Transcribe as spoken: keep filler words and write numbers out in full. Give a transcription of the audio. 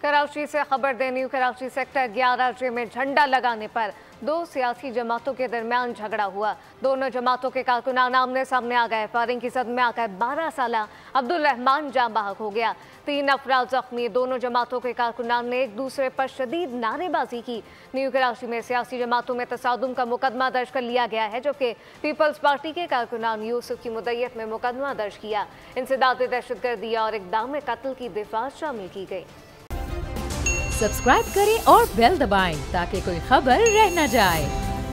कराची से खबर they knew Karachi sector ग्यारह जे में झंडा लगाने पर दो सियासी जमातों के दरमियान झगड़ा हुआ। दोनों जमातों के कारकुनान आमने सामने आ गए। फायरिंग की सद में आकर बारह साल अब्दुल रहमान जाँ बहक हो गया। तीन अफराद जख्मी। दोनों जमातों के कारकुनान ने एक दूसरे पर शदीद नारेबाजी की। न्यू कराची में सियासी जमातों में तसादुम का मुकदमा दर्ज कर लिया गया है, जबकि पीपल्स पार्टी के कारकुनान यूसुफ की मुद्दत में मुकदमा दर्ज किया। इंसदाद दहशतगर्दी और इक़दाम कत्ल की दिफा शामिल की गई। सब्सक्राइब करें और बेल दबाएं ताकि कोई खबर रह न जाए।